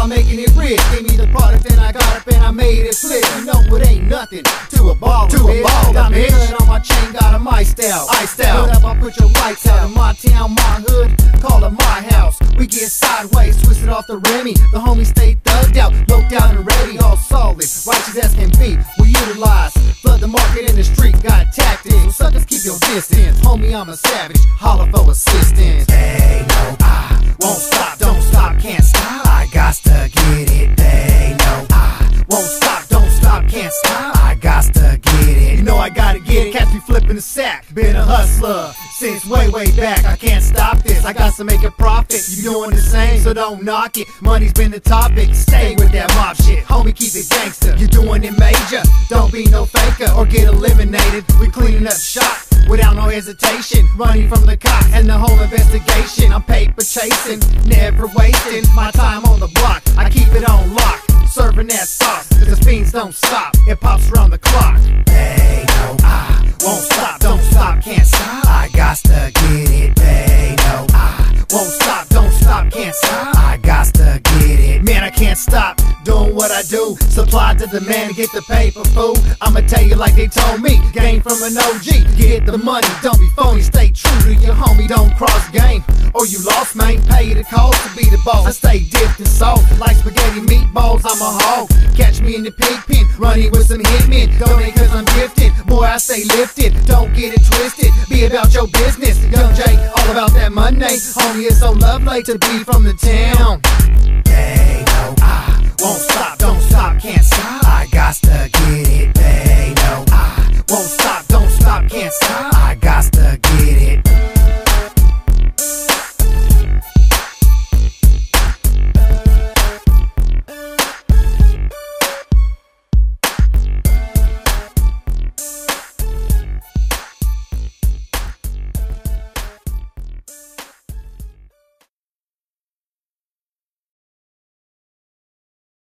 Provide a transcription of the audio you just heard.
by making it rich. Gave me the product and I got up and I made it flip. You know it ain't nothing to a baller, Diamond cut on my chain, got a iced out. Put up, I put your lights out. In my town, my hood, call it my house. We get sideways, twisted off the Remy. The homies stay thugged out, loped out and ready, all solid, righteous as can be. We utilize, flood the market in the street, got tactics. So suckers, keep your distance. Homie, I'm a savage, holler for assistance. They know I won't stop, don't stop, can't stop. I got to get it. They know I won't stop, don't stop, can't stop. I got to get it. You know I gotta get it, catch me flipping the sack. Been a hustler since way back. I can't stop this, I got to make a profit. You doing the same, so don't knock it. Money's been the topic, stay with that mob shit. Homie, keep it gangster, you doing it major. Don't be no faker or get eliminated. We cleaning up shop without no hesitation, running from the cops and the whole investigation. I'm paper chasing, never wasting my time on the block. I keep it on lock, serving that sauce, cause the fiends don't stop, it pops around the clock. They know I won't stop, don't stop, can't stop. I got to get it. They know I won't stop, don't stop, can't stop. I got to get it. Man, I can't stop doing what I do. Supply to demand, get the paper, fool. I'ma tell you like they told me, game from an OG. Get the money, don't be phony, stay true to your homie, don't cross game. Or you lost, man, pay the cost to be the boss. I stay dipped in salt, like spaghetti meatballs, I'm a hog. Catch me in the pig pen, running with some hitmen. Donate cause I'm gifted, boy I stay lifted. Don't get it twisted, be about your business. Young Jake, all about that money. Homie, it's so lovely to be from the town. They know I won't stop, don't stop, can't stop. I got to get it. They know I won't stop, don't stop, can't stop.